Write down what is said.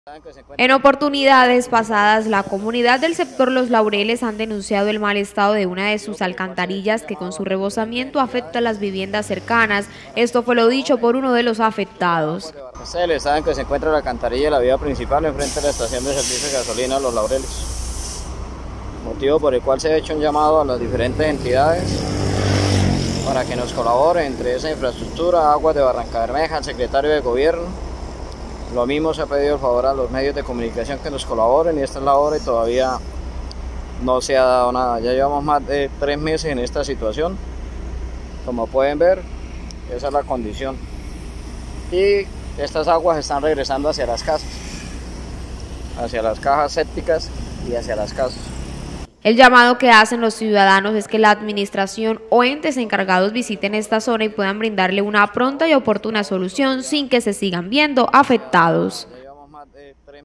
En oportunidades pasadas, la comunidad del sector Los Laureles han denunciado el mal estado de una de sus alcantarillas que con su rebosamiento afecta a las viviendas cercanas. Esto fue lo dicho por uno de los afectados. Ustedes saben que se encuentra la alcantarilla de la vía principal enfrente de la estación de servicio de gasolina Los Laureles. Motivo por el cual se ha hecho un llamado a las diferentes entidades para que nos colaboren entre esa infraestructura, Aguas de Barrancabermeja, al secretario de Gobierno. Lo mismo se ha pedido el favor a los medios de comunicación que nos colaboren y esta es la hora y todavía no se ha dado nada. Ya llevamos más de 3 meses en esta situación. Como pueden ver, esa es la condición. Y estas aguas están regresando hacia las casas, hacia las cajas sépticas y hacia las casas. El llamado que hacen los ciudadanos es que la administración o entes encargados visiten esta zona y puedan brindarle una pronta y oportuna solución sin que se sigan viendo afectados.